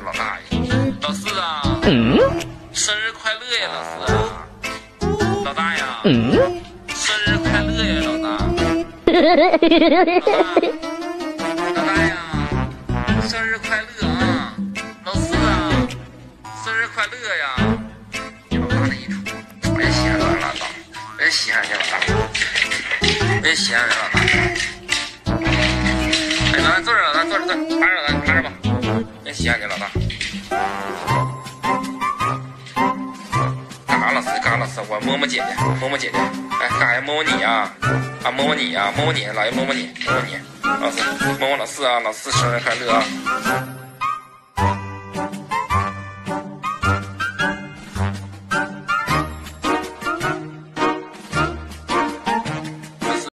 老大爷，老四啊，生日快乐呀，老四啊，老大呀，生日快乐呀，老大，老大呀，生日快乐啊，老四啊，生日快乐呀！你老大这一出，别稀罕了，老大，别稀罕你老大，别稀罕人老大。哎，老大坐着，老大坐着，趴着，老大趴着吧，别稀罕你老大。干啥老四？干啥老四？我摸摸姐姐，摸摸姐姐。哎，干啥呀？摸摸你呀？啊，摸摸你呀？摸摸你，老爷摸摸你，摸摸你。老四，摸摸老四啊！老四生日快乐啊！